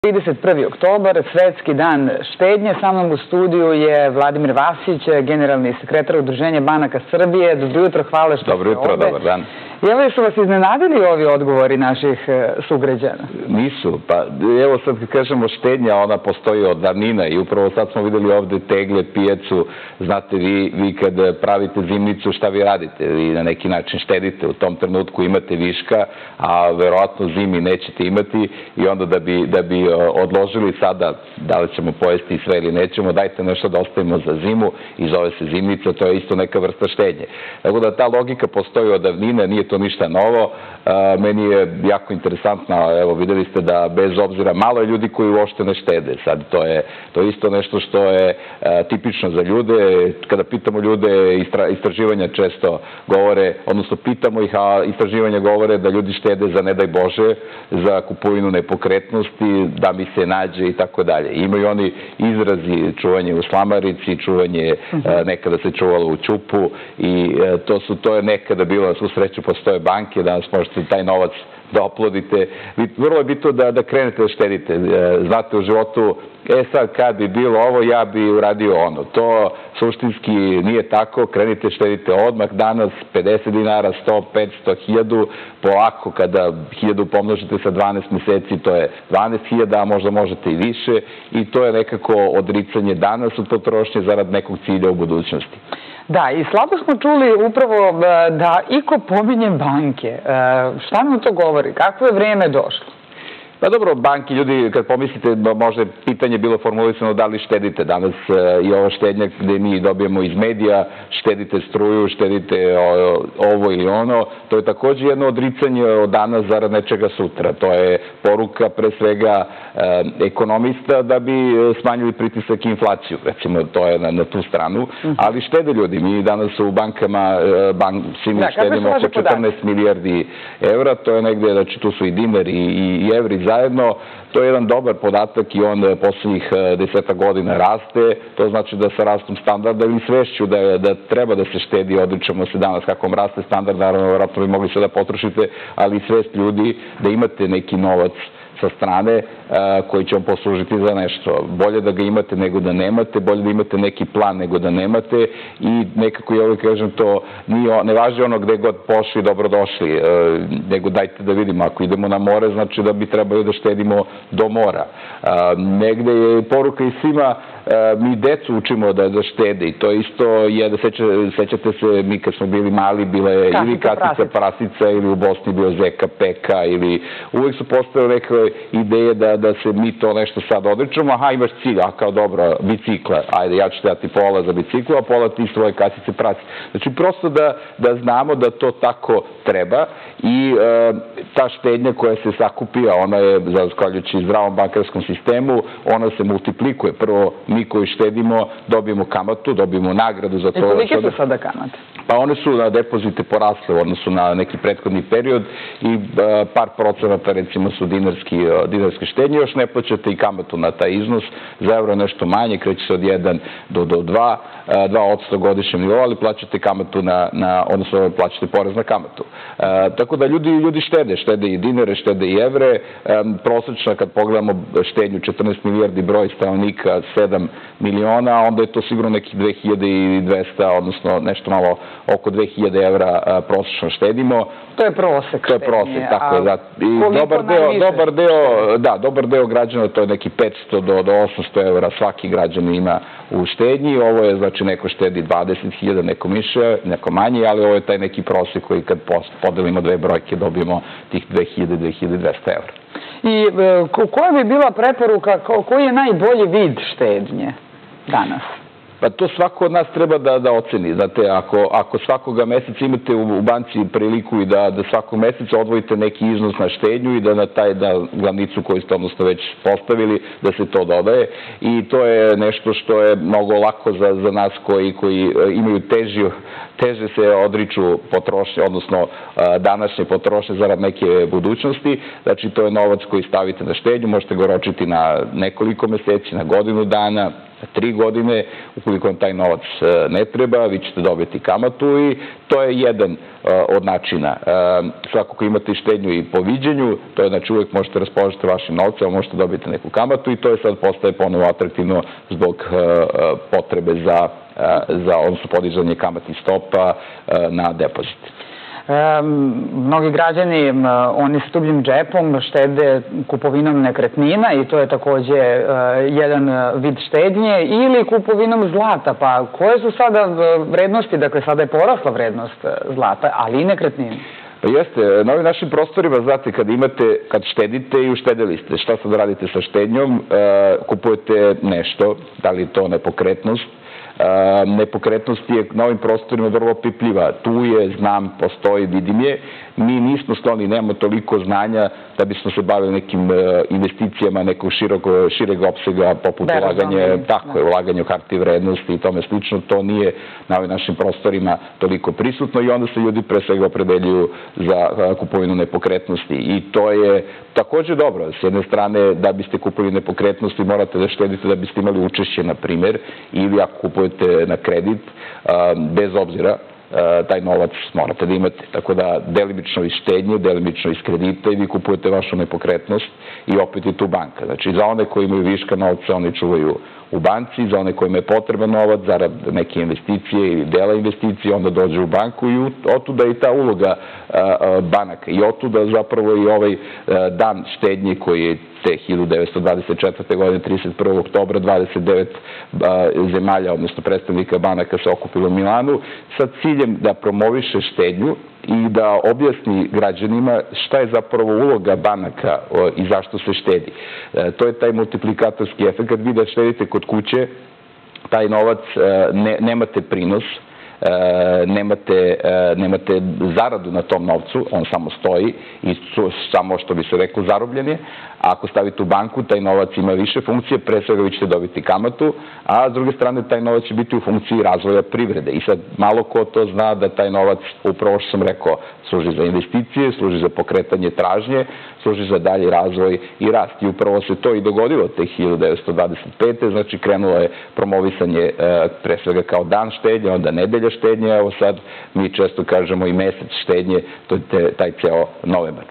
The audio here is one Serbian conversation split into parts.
31. oktobar, svetski dan štednje. Sa mnom u studiju je Vladimir Vasić, generalni sekretar Udruženja banaka Srbije. Dobro jutro, hvala što ste ovde. Dobro jutro, dobar dan. Je li su vas iznenadili ovi odgovori naših sugrađana? Nisu, pa evo sad kad kažemo štednja, ona postoji od davnina i upravo sad smo videli ovde tegle, pijacu. Znate, vi kad pravite zimnicu, šta vi radite? Vi na neki način štedite, u tom trenutku imate viška, a verovatno zimi nećete imati i onda da bi odložili sada da li ćemo pojesti sve ili nećemo, dajte nešto da ostavimo za zimu i zove se zimnica, to je isto neka vrsta štednje. Tako da ta logika postoji od davnina, nije to ništa novo. Meni je jako interesantno, evo videli ste da bez obzira malo je ljudi koji uopšte ne štede. Sad to je isto nešto što je tipično za ljude. Kada pitamo ljude, istraživanja često govore, odnosno pitamo ih, a istraživanja govore da ljudi štede za ne daj Bože, za kupovinu nepokretnosti, da mi se nađe i tako dalje. Imaju oni izrazi, čuvanje u slamarici, čuvanje nekada se čuvalo u ćupu i to je nekada bilo, svu sreću postoje banke, danas možete taj novac da oplodite. Vrlo je bitno da krenete da štedite. Znate, u životu, sad kad bi bilo ovo, ja bi uradio ono. To suštinski nije tako. Krenite, štedite odmah. Danas 50 dinara, 100, 500, 1000. Polako, kada 1000 pomnožite sa 12 meseci, to je 12.000, a možda možete i više. I to je nekako odricanje danas u potrošnje zarad nekog cilja u budućnosti. Da, i slabo smo čuli upravo da iko pominje banke. Šta nam to govori? Kako je vreme došlo? Pa dobro, banki, ljudi, kad pomislite, možda je pitanje bilo formulisano da li štedite. Danas i ova štednja gde mi dobijemo iz medija, štedite struju, štedite ovo ili ono, to je takođe jedno odricanje od danas zarad nečega sutra. To je poruka pre svega ekonomista da bi smanjili pritisak i inflaciju, recimo, to je na tu stranu, ali štede ljudi. Mi danas u bankama, svi mi štedimo oko 14 milijardi evra, to je negde, znači tu su i dinari i evri zajedno, to je jedan dobar podatak i on poslednjih 10 godina raste, to znači da sa rastom standarda ili svešću da treba da se štedi, odričemo se danas kako raste standard, naravno, vjerojatno bi mogli sve da potrošite, ali i svest ljudi da imate neki novac sa strane koji će vam poslužiti za nešto. Bolje da ga imate nego da nemate, bolje da imate neki plan nego da nemate i nekako, ja uvijek kažem, to ne važi ono gde god pošli, dobrodošli, nego dajte da vidimo, ako idemo na more, znači da bi trebali da štedimo do mora. Negde je poruka i svima, mi decu učimo da štede i to isto je, da sećate se, mi kad smo bili mali, bila je ili katica prasica ili u Bosni bio zeka peka ili uvijek su postojale neke ideje da se mi to nešto sad odričemo, aha, imaš cilj, a kao dobro, bicikla, ajde, ja ću dati pola za biciklu, a pola ti svoje kasice prasice. Znači, prosto da znamo da to tako treba i ta štednja koja se sakupi, a ona je, zahvaljujući zdravom bankarskom sistemu, ona se multiplikuje. Prvo, mi koji štedimo dobijemo kamatu, dobijemo nagradu za to. I kolike su sada kamate? Pa one su na depozite porasle u odnosu na neki prethodni period i par procenata, recimo, su dinarske štednje. Još ne plaćate i kamatu na taj iznos. Za evro nešto manje, kreće se od 1 do 2% godišnjem nivou, ali plaćate kamatu odnosno plaćate porez na kamatu. Tako da ljudi štede i dinare, štede i evre. Prosečna, kad pogledamo štednju, 14 milijardi broj stanovnika, 7 miliona, onda je to sigurno nekih 2200, odnosno nešto malo oko 2000 evra prosečno štedimo. To je prosek. To je prosek, tako je. Dobar deo građana, to je neki 500 do 800 evra svaki građan ima u štednji. Ovo je, znači, neko štedi 20.000, neko više, neko manje, ali ovo je taj neki prosek koji kad podelimo dve brojke dobijemo tih 2000-2200 evra. I koja bi bila preporuka, koji je najbolji vid štednje danas? Pa to svako od nas treba da oceni. Znate, ako svakoga meseca imate u banci priliku i da svakog meseca odvojite neki iznos na štednju i da na glavnicu koju ste odnosno već postavili, da se to dodaje. I to je nešto što je mnogo lako za nas koji imaju teže se odriču potrošnje, odnosno današnje potrošnje zarad neke budućnosti. Znači, to je novac koji stavite na štednju, možete ga oročiti na nekoliko meseci, na godinu dana, 3 godine. Ukoliko vam taj novac ne treba, vi ćete dobiti kamatu i to je jedan od načina. Svakako imate i štednju i po viđenju, to je znači uvijek možete raspoložiti vašim novcem, možete dobiti neku kamatu i to je sad postaje ponovo atraktivno zbog potrebe za odnosno podizanje kamatnih stopa na depozit. Mnogi građani, oni s tubljim džepom štede kupovinom nekretnina i to je takođe jedan vid štednje ili kupovinom zlata. Pa koje su sada vrednosti? Dakle, sada je porasla vrednost zlata, ali i nekretnina. Jeste, na ovim našim prostorima, znate, kad štedite i uštedeli ste, šta sad radite sa štednjom, kupujete nešto, da li je to nepokretnost. Nepokretnost je na ovim prostorima vrlo pipljiva. Tu je, znam, postoji, vidim je. Mi nismo skloni, nemamo toliko znanja da bismo se bavili nekim investicijama nekog šireg opsega, poput ulaganja u hartije vrednosti i tome slično. To nije na ovim našim prostorima toliko prisutno i onda se ljudi pre svega opredeljuju za kupovinu nepokretnosti. I to je takođe dobro. S jedne strane, da biste kupili nepokretnosti, morate da štedite da biste imali učešće, na primer, ili ako kupujete na kredit, bez obzira, taj novac morate da imate. Tako da delimično iz štednje, delimično iz kredita i vi kupujete vašu nepokretnost i opet je tu banka. Znači, za one koji imaju viška novca, oni čuvaju u banci, za one kojima je potreban novac, zarad neke investicije ili dela investicije, onda dođe u banku i otuda i ta uloga banaka. I otuda zapravo i ovaj dan štednje koji je te 1924. godine, 31. oktobra, 29 zemalja, odnosno predstavnika banaka se okupilo u Milanu sa ciljem da promoviše štednju i da objasni građanima šta je zapravo uloga banaka i zašto se štedi. To je taj multiplikatorski efekt. Vi da štedite kod kuće, taj novac, nemate prinos, nemate zaradu na tom novcu, on samo stoji i samo, što bi se reklo, zarobljen je. Ako stavite u banku, taj novac ima više funkcije, pre svega vi ćete dobiti kamatu, a s druge strane taj novac će biti u funkciji razvoja privrede. I sad malo ko to zna da taj novac, upravo što sam rekao, služi za investicije, služi za pokretanje tražnje, služi za dalji razvoj i rast. I upravo se to i dogodilo te 1925. Znači krenulo je promovisanje pre svega kao dan štednje, onda nedelja štednje, evo sad mi često kažemo i mesec štednje, to je taj ceo novembar.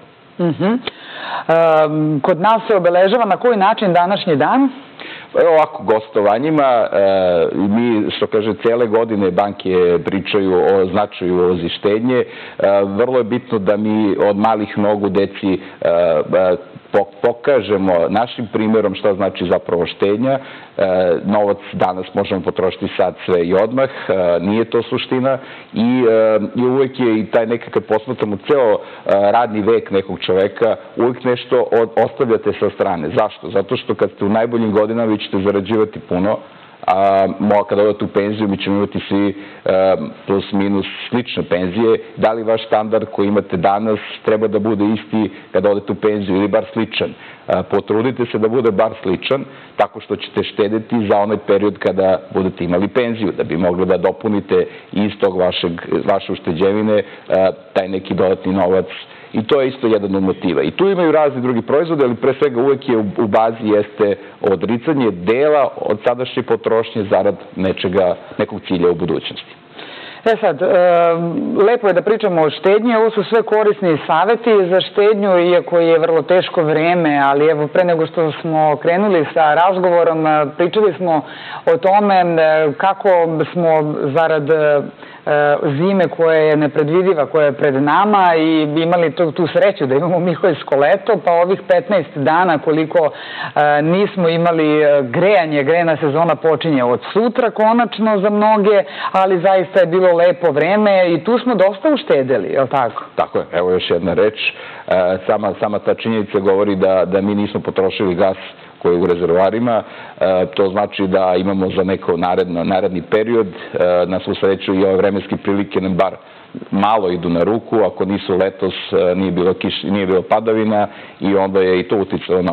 Kod nas se obeležava na koji način današnji dan? Ovako, gostovanjima, mi, što kaže, cele godine banke pričaju o značaju ulozi štednje. Vrlo je bitno da mi od malih nogu deci pokažemo našim primjerom šta znači zapravo štednja. Novac danas možemo potrošiti sad sve i odmah, nije to suština i uvek je i taj nekad kad posmatramo ceo radni vek nekog čoveka, uvek nešto ostavljate sa strane. Zašto? Zato što kad ste u najboljim godinama vi ćete zarađivati puno, a kada odete u penziju mi ćemo imati svi plus minus slične penzije. Da li vaš standard koji imate danas treba da bude isti kada odete u penziju ili bar sličan? Potrudite se da bude bar sličan tako što ćete štedeti za onaj period kada budete imali penziju, da bi mogli da dopunite iz tog vaše ušteđevine taj neki dodatni novac. I to je isto jedan od motiva. I tu imaju razni drugi proizvode, ali pre svega uvek je u bazi jeste odricanje dela od sadašnje potrošnje zarad nekog cilja u budućnosti. Sad, lepo je da pričamo o štednji, ovo su sve korisni saveti za štednju, iako je vrlo teško vreme, ali evo pre nego što smo krenuli sa razgovorom, pričali smo o tome kako smo zarad zime koja je nepredvidiva, koja je pred nama i imali tu sreću da imamo Miholjsko leto, pa ovih 15 dana koliko nismo imali grejanje, grejna sezona počinje od sutra konačno za mnoge, ali zaista je bilo lepo vreme i tu smo dosta uštedeli, je li tako? Tako je, evo još jedna reč. Sama ta činjenica govori da mi nismo potrošili gas koji je u rezervoarima. To znači da imamo za neko naredni period. Na svu sreću i ove vremenske prilike nam bar malo idu na ruku. Ako nisu letos, nije bilo padavina i onda je i to uticalo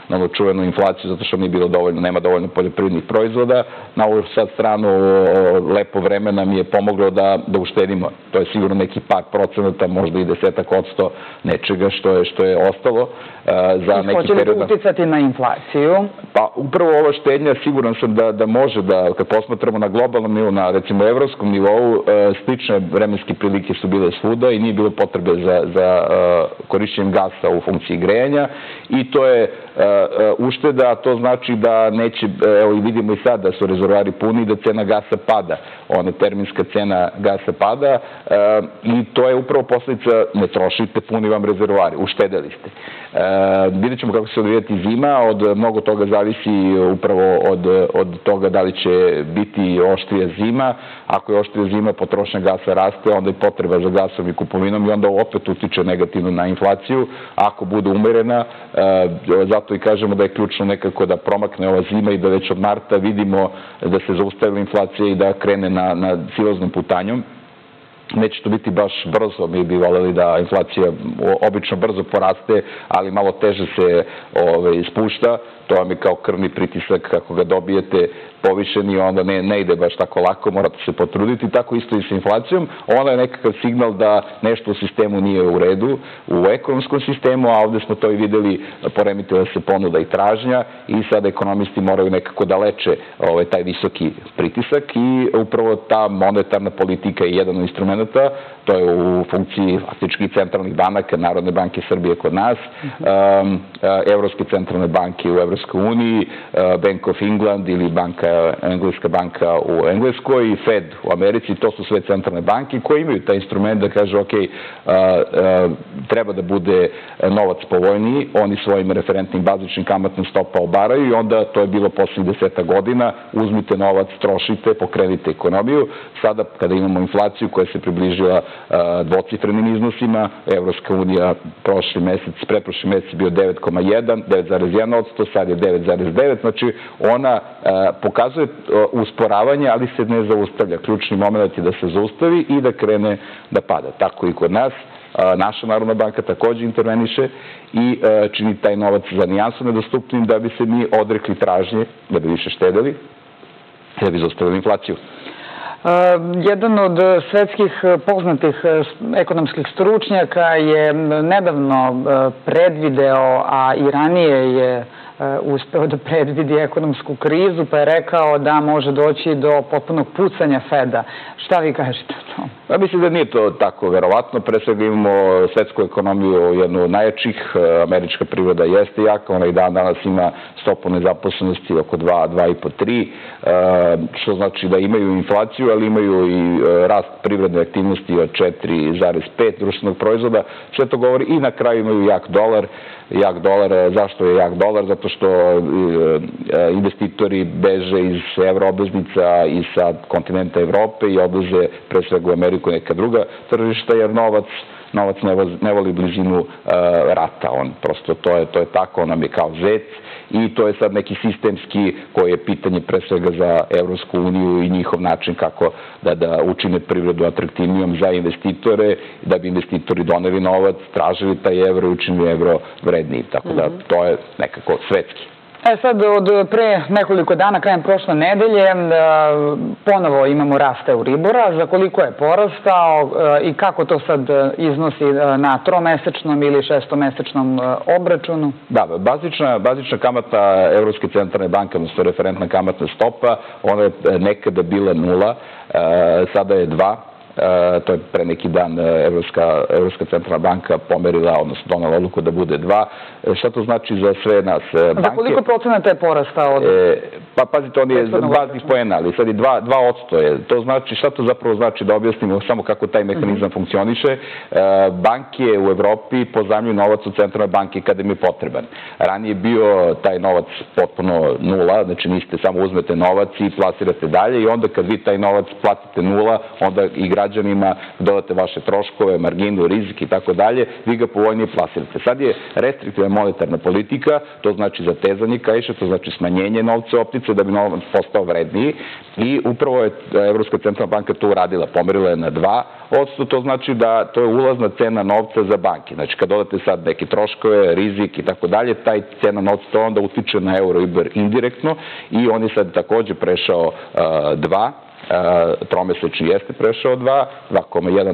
onu čuvenu inflaciju zato što nema dovoljno poljoprivrednih proizvoda. Na ovu sad stranu lepo vreme nam je pomoglo da uštedimo. To je sigurno neki par procenata, možda i 10% nečega što je ostalo za neki period. Hoće li to uticati na inflaciju? Pa upravo ova štednja siguran sam da može da, kad posmatramo na globalnom nivou, na recimo evropskom nivou, slične vremenske prilike su bile svuda i nije bilo potrebe za korišćenjem gasa u funkciji grejanja i to je ušteda, to znači da neće, evo i vidimo i sad da su rezervoari puni i da cena gasa pada, ona terminska cena gasa pada i to je upravo posljedica, ne trošite, puni vam rezervoari, uštedeli ste. Vidjet ćemo kako će se odvijati zima, od mnogo toga zavisi upravo od toga da li će biti oštrija zima. Ako je oštrija zima, potrošnja gasa raste, onda je potreba za gasom i kupovinom i onda opet utiče negativno na inflaciju. Ako bude umerena, zato i kažemo da je ključno nekako da promakne ova zima i da već od marta vidimo da se zaustavila inflacija i da krene na silaznom putanjom. Neće to biti baš brzo, mi bi voljeli da inflacija obično brzo poraste, ali malo teže se spušta. To vam je kao krvni pritisak, kako ga dobijete povišeni, onda ne ide baš tako lako, morate se potruditi. Tako isto i sa inflacijom. Ona je nekakav signal da nešto u sistemu nije u redu, u ekonomskom sistemu, a ovde smo to i videli, poremetila se ponuda i tražnja i sada ekonomisti moraju nekako da leče taj visoki pritisak i upravo ta monetarna politika je jedan od instrumenta, to je u funkciji faktički centralnih banaka, Narodne banke Srbije kod nas, Evropske centralne banke u Evropskoj uniji, Bank of England ili Engleska banka u Engleskoj i Fed u Americi, to su sve centralne banke koje imaju taj instrument da kažu ok, treba da bude novac povoljniji, oni svojim referentnim bazičnim kamatnim stopa obaraju i onda to je bilo posljednjih 10 godina, uzmite novac, trošite, pokrenite ekonomiju. Sada kada imamo inflaciju koja se približila dvocifrenim iznosima, Evropska unija pretprošli mesec bio 9,1, 9,1%, sad je 9,9%, znači ona pokazuje usporavanje, ali se ne zaustavlja. Ključni moment je da se zaustavi i da krene da pada. Tako i kod nas. Naša Narodna banka također interveniše i čini taj novac za nijansu nedostupnim da bi se mi odrekli tražnje, da bi više štedeli, da bi zaustavili inflaciju. Jedan od svetskih poznatih ekonomskih stručnjaka je nedavno predvideo, a i ranije je uspeo da predvidi ekonomsku krizu, pa je rekao da može doći do potpunog pucanja Feda. Šta vi kažete o tom? Ja mislim da nije to tako verovatno. Pre svega imamo svetsku ekonomiju, jednu od najjačih. Američka privreda jeste jaka, ona i danas ima stopu nezaposlenosti oko 2,5-3, što znači da imaju inflaciju, ali imaju i rast privredne aktivnosti od 4,5 društvenog proizvoda. Sve to govori i na kraju imaju jak dolar. Jak dolar, zašto je jak dolar? Zato što investitori beže iz evroobveznica i sa kontinenta Evrope i odlaze pre svega u Ameriku i neka druga tržišta, jer novac ne voli blizinu rata. Prosto to je tako, on nam je kao zec i to je sad neki sistemski koji je pitanje pre svega za Evropsku uniju i njihov način kako da učine privredu atraktivnijom za investitore, da bi investitori doneli novac, tražili taj evro i učinili evro vredniji. Tako da to je nekako svetski. Sad, od pre nekoliko dana, krajem prošle nedelje, ponovo imamo rast Euribora. Za koliko je porastao i kako to sad iznosi na tromesečnom ili šestomesečnom obračunu? Da, bazična kamata Evropske centralne banke, odnosno referentna kamatna stopa, ona je nekada bila 0, sada je 2. To je pre neki dan Evropska centralna banka pomerila, odnosno donala odluku da bude 2. Šta to znači za sve nas banke? Za koliko procenata je porastao? Pa pazite, on je baznih poena, ali sad je 2%. To znači, šta to zapravo znači, da objasnimo samo kako taj mehanizam funkcioniše. Banke u Evropi pozajmljuju novac u centralnoj banki kada im je potreban. Ranije je bio taj novac potpuno 0, znači niste samo uzmete novac i plasirate dalje i onda kad vi taj novac platite 0, onda i građani građanima, dodate vaše troškove, marginu, rizik i tako dalje, vi ga povoljnije plasirate. Sad je restriktivna monetarna politika, to znači zatezanje kaiša, to znači smanjenje novca optice da bi novac postao vredniji i upravo je Evropska centralna banka to uradila, pomerila je na 2%, to znači da to je ulazna cena novca za banke. Znači, kad dodate sad neke troškove, rizik i tako dalje, taj cena novca to onda utiče na Euribor indirektno i on je sad takođe prešao 2%. Tromesečni jeste prešao 2, 2,1,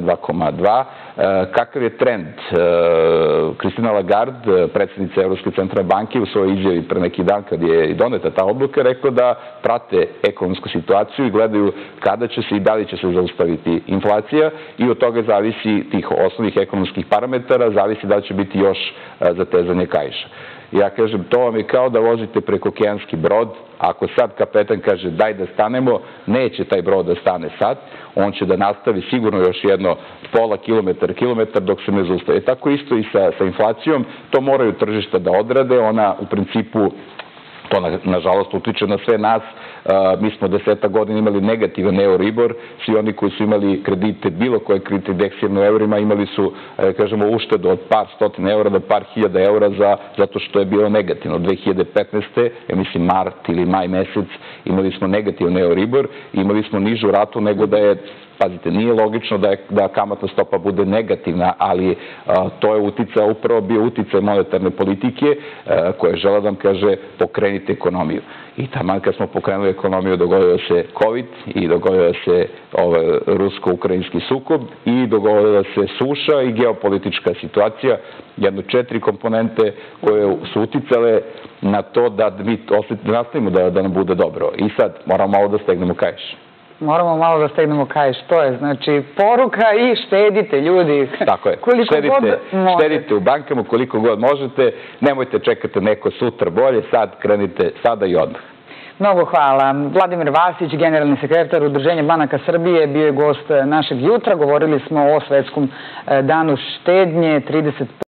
2,2. Kakav je trend? Kristina Lagarde, predsjednica Evropske centralne banke, u svojoj izjavi pre neki dan kad je i doneta ta odluka, rekla da prate ekonomsku situaciju i gledaju kada će se i da li će se zaustaviti inflacija i od toga zavisi tih osnovnih ekonomskih parametara, zavisi da li će biti još zatezanje kaiša. Ja kažem, to vam je kao da vozite prekookeanski brod. Ako sad kapetan kaže daj da stanemo, neće taj brod da stane sad. On će da nastavi sigurno još jedno pola kilometar dok se ne zaustavi. Tako isto i sa inflacijom. To moraju tržišta da odrade. Ona u principu, to nažalost utiče na sve nas. Mi smo 10 godina imali negativan Euribor. Svi oni koji su imali kredite, bilo koje kredite indeksirane u eurima, imali su, kažemo, uštedu od par stotina eura do par hiljada eura zato što je bilo negativno. 2015. ja mislim mart ili maj mesec, imali smo negativan Euribor, imali smo nižu ratu nego da je, pazite, nije logično da kamatna stopa bude negativna, ali to je upravo bio uticaj monetarne politike koja je žela da vam kaže pokrenite ekonomiju. I taman kad smo pokrenuli ekonomiju dogodio se COVID i dogodio se rusko-ukrajinski sukob i dogodila se suša i geopolitička situacija, jedno 4 komponente koje su uticale na to da mi nastavimo da nam bude dobro. I sad moramo malo da stegnemo kaiš. Moramo malo da stegnemo kaiš, to je znači poruka i štedite ljudi. Tako je, štedite u bankama koliko god možete, nemojte čekati neko sutra bolje, sad krenite sada i odmah. Mnogo hvala. Vladimir Vasić, generalni sekretar Udruženja banaka Srbije, bio je gost našeg jutra. Govorili smo o Svetskom danu štednje 35.